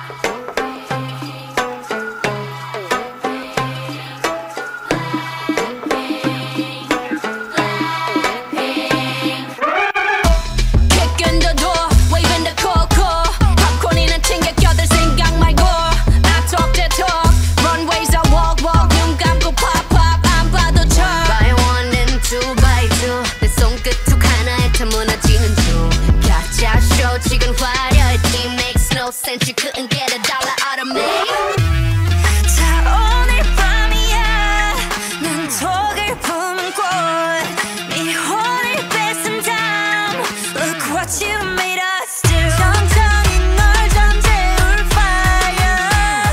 Since you couldn't get $1 out of me. 자 오늘 밤이야 난 독을 품은 꽃 미혼을 뺏은 담 Look what you made us do 천천히 널 잠재울 fire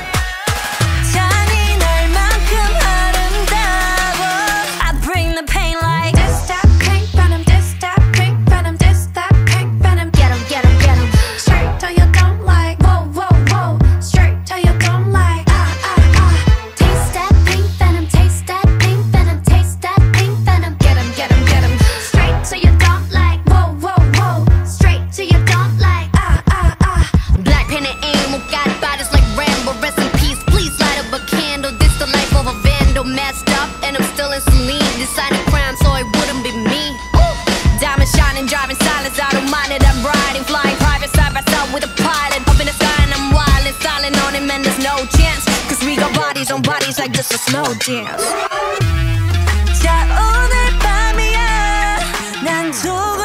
잔인할만큼 아름다워 I bring the pain like This that pink venom This that pink venom This that pink venom Get 'em, get 'em, get 'em. Straight till you don't like Whoa, whoa, whoa Straight till you don't like Taste that pink venom, taste that pink venom, taste that pink venom. Get 'em, get 'em, get 'em Straight till you don't like. Whoa, whoa, whoa Straight till you don't like. BLACKPINK and aim, got bodies like Rambo. Rest in peace, please light up a candle. This the life of a vandal, messed up, and I'm still in saline. Decided crime, so it wouldn't be me. Diamond shining, driving silence, I don't mind it. I'm riding, flying private side by side with a pilot. Up in the sky and I'm wild and silent on him, and there's no chance. Cause we got bodies on bodies like this a slow dance. 자 오늘 밤이야 난